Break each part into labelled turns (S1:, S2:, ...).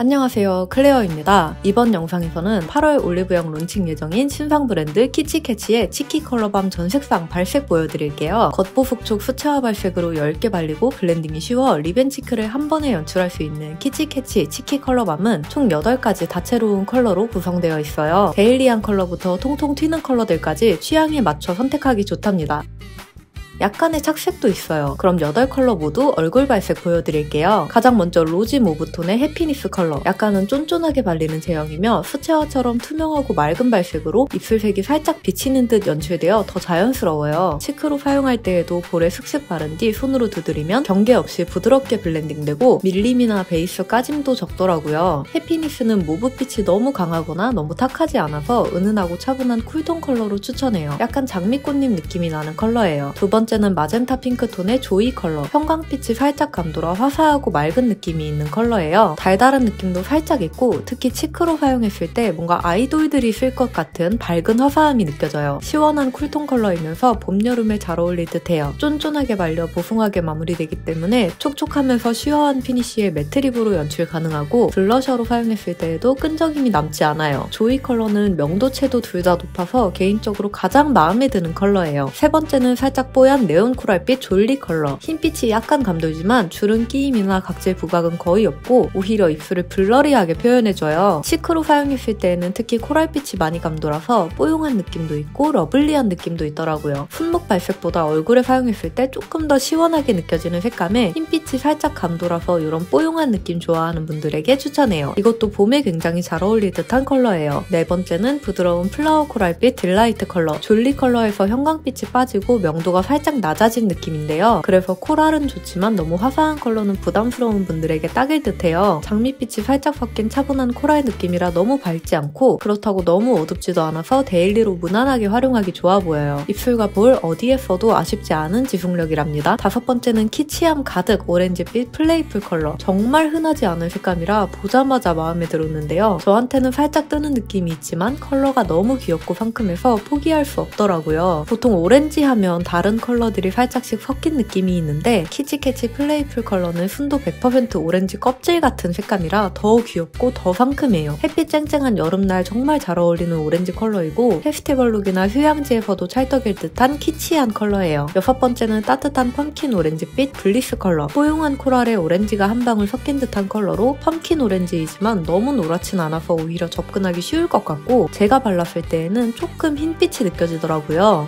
S1: 안녕하세요, 클레어입니다. 이번 영상에서는 8월 올리브영 론칭 예정인 신상 브랜드 키치캐치의 치키 컬러밤 전색상 발색 보여드릴게요. 겉보속촉 수채화 발색으로 10개 발리고 블렌딩이 쉬워 립앤치크를 한 번에 연출할 수 있는 키치캐치 치키 컬러밤은 총 8가지 다채로운 컬러로 구성되어 있어요. 데일리한 컬러부터 통통 튀는 컬러들까지 취향에 맞춰 선택하기 좋답니다. 약간의 착색도 있어요. 그럼 8컬러 모두 얼굴 발색 보여드릴게요. 가장 먼저 로지 모브톤의 해피니스 컬러. 약간은 쫀쫀하게 발리는 제형이며 수채화처럼 투명하고 맑은 발색으로 입술색이 살짝 비치는 듯 연출되어 더 자연스러워요. 치크로 사용할 때에도 볼에 슥슥 바른 뒤 손으로 두드리면 경계 없이 부드럽게 블렌딩되고 밀림이나 베이스 까짐도 적더라고요. 해피니스는 모브빛이 너무 강하거나 너무 탁하지 않아서 은은하고 차분한 쿨톤 컬러로 추천해요. 약간 장미꽃잎 느낌이 나는 컬러예요. 두 번째는 마젠타 핑크톤의 조이 컬러. 형광빛이 살짝 감돌아 화사하고 맑은 느낌이 있는 컬러예요. 달달한 느낌도 살짝 있고 특히 치크로 사용했을 때 뭔가 아이돌들이 쓸 것 같은 밝은 화사함이 느껴져요. 시원한 쿨톤 컬러이면서 봄, 여름에 잘 어울릴 듯해요. 쫀쫀하게 말려 보송하게 마무리되기 때문에 촉촉하면서 슈어한 피니쉬의 매트립으로 연출 가능하고 블러셔로 사용했을 때에도 끈적임이 남지 않아요. 조이 컬러는 명도채도 둘 다 높아서 개인적으로 가장 마음에 드는 컬러예요. 세 번째는 살짝 뽀얀 네온 코랄빛 졸리 컬러. 흰빛이 약간 감돌지만 주름 끼임이나 각질 부각은 거의 없고 오히려 입술을 블러리하게 표현해줘요. 치크로 사용했을 때에는 특히 코랄빛이 많이 감돌아서 뽀용한 느낌도 있고 러블리한 느낌도 있더라고요. 손목 발색보다 얼굴에 사용했을 때 조금 더 시원하게 느껴지는 색감에 흰빛이 살짝 감돌아서 이런 뽀용한 느낌 좋아하는 분들에게 추천해요. 이것도 봄에 굉장히 잘 어울릴 듯한 컬러예요. 네 번째는 부드러운 플라워 코랄빛 딜라이트 컬러. 졸리 컬러에서 형광빛이 빠지고 명도가 살짝 낮아진 느낌인데요. 그래서 코랄은 좋지만 너무 화사한 컬러는 부담스러운 분들에게 딱일 듯해요. 장미빛이 살짝 섞인 차분한 코랄 느낌이라 너무 밝지 않고 그렇다고 너무 어둡지도 않아서 데일리로 무난하게 활용하기 좋아 보여요. 입술과 볼 어디에 써도 아쉽지 않은 지속력이랍니다. 다섯 번째는 키치함 가득 오렌지빛 플레이풀 컬러. 정말 흔하지 않은 색감이라 보자마자 마음에 들었는데요. 저한테는 살짝 뜨는 느낌이 있지만 컬러가 너무 귀엽고 상큼해서 포기할 수 없더라고요. 보통 오렌지 하면 다른 컬러들이 살짝씩 섞인 느낌이 있는데 키치캐치 플레이풀 컬러는 순도 100% 오렌지 껍질 같은 색감이라 더 귀엽고 더 상큼해요. 햇빛 쨍쨍한 여름날 정말 잘 어울리는 오렌지 컬러이고 페스티벌 룩이나 휴양지에서도 찰떡일 듯한 키치한 컬러예요. 여섯 번째는 따뜻한 펌킨 오렌지빛 블리스 컬러. 뽀용한 코랄에 오렌지가 한 방울 섞인 듯한 컬러로 펌킨 오렌지이지만 너무 노랗진 않아서 오히려 접근하기 쉬울 것 같고 제가 발랐을 때에는 조금 흰빛이 느껴지더라고요.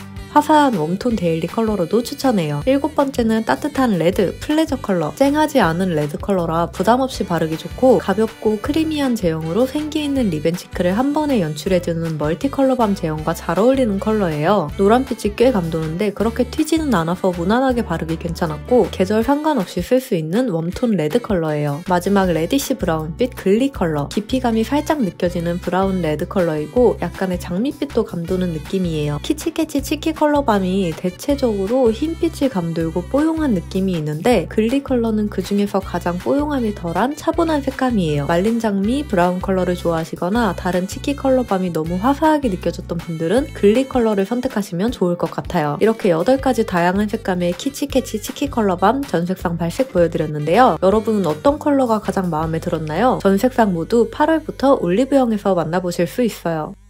S1: 화사한 웜톤 데일리 컬러로도 추천해요. 일곱 번째는 따뜻한 레드, 플레저 컬러. 쨍하지 않은 레드 컬러라 부담없이 바르기 좋고 가볍고 크리미한 제형으로 생기 있는 립앤치크를 한 번에 연출해주는 멀티 컬러밤 제형과 잘 어울리는 컬러예요. 노란빛이 꽤 감도는데 그렇게 튀지는 않아서 무난하게 바르기 괜찮았고 계절 상관없이 쓸 수 있는 웜톤 레드 컬러예요. 마지막 레디시 브라운빛 글리 컬러. 깊이감이 살짝 느껴지는 브라운 레드 컬러이고 약간의 장미빛도 감도는 느낌이에요. 키치캐치 치키 컬러밤이 대체적으로 흰빛이 감돌고 뽀용한 느낌이 있는데 글리 컬러는 그 중에서 가장 뽀용함이 덜한 차분한 색감이에요. 말린 장미, 브라운 컬러를 좋아하시거나 다른 치키 컬러밤이 너무 화사하게 느껴졌던 분들은 글리 컬러를 선택하시면 좋을 것 같아요. 이렇게 8가지 다양한 색감의 키치캐치 치키 컬러밤 전색상 발색 보여드렸는데요. 여러분은 어떤 컬러가 가장 마음에 들었나요? 전색상 모두 8월부터 올리브영에서 만나보실 수 있어요.